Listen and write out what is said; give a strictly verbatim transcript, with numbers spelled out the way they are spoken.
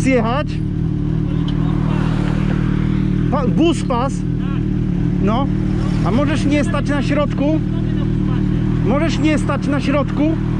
jechać? Pa, bus pas? No. A możesz nie stać na środku? Możesz nie stać na środku?